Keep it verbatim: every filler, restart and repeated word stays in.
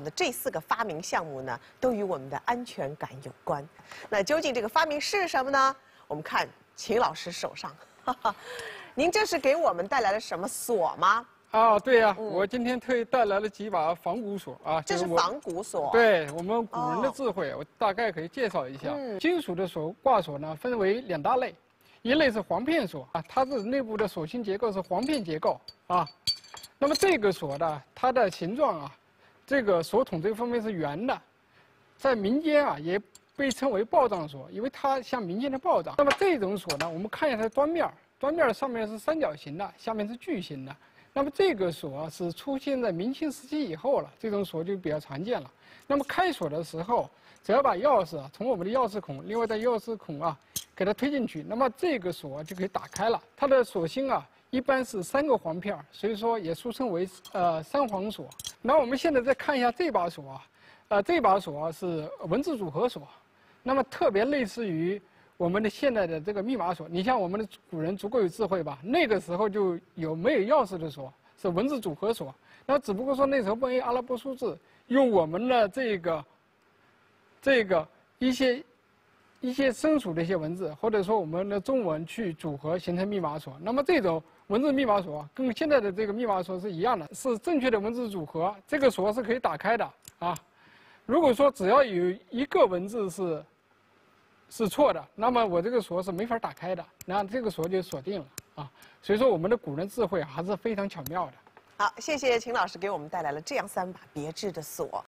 的这四个发明项目呢，都与我们的安全感有关。那究竟这个发明是什么呢？我们看秦老师手上，哈哈，您这是给我们带来了什么锁吗？ 啊，对呀、啊嗯， 我今天特意带来了几把仿古锁啊。 这是仿古锁。 对我们古人的智慧，哦、我大概可以介绍一下。 嗯、 金属的锁挂锁呢，分为两大类，一类是簧片锁啊，它的内部的锁芯结构是簧片结构啊。那么这个锁呢，它的形状啊，这个锁筒这方面是圆的，在民间啊也被称为报障锁，因为它像民间的报障。那么这种锁呢，我们看一下它的端面，端面上面是三角形的，下面是矩形的。那么这个锁是出现在明清时期以后了，这种锁就比较常见了。那么开锁的时候，只要把钥匙啊从我们的钥匙孔，另外在钥匙孔啊给它推进去，那么这个锁就可以打开了。它的锁芯啊一般是三个簧片，所以说也俗称为呃三簧锁。那我们现在再看一下这把锁啊，呃这把锁啊是文字组合锁，那么特别类似于我们的现在的这个密码锁。你像我们的古人足够有智慧吧？那个时候就有没有钥匙的锁是文字组合锁，那只不过说那时候不用阿拉伯数字，用我们的这个这个一些一些生属的一些文字，或者说我们的中文去组合形成密码锁。那么这种文字密码锁跟现在的这个密码锁是一样的，是正确的文字组合，这个锁是可以打开的啊。如果说只要有一个文字是是错的，那么我这个锁是没法打开的，那这个锁就锁定了啊。所以说我们的古人智慧还是非常巧妙的。 好，谢谢秦老师给我们带来了这样三把别致的锁。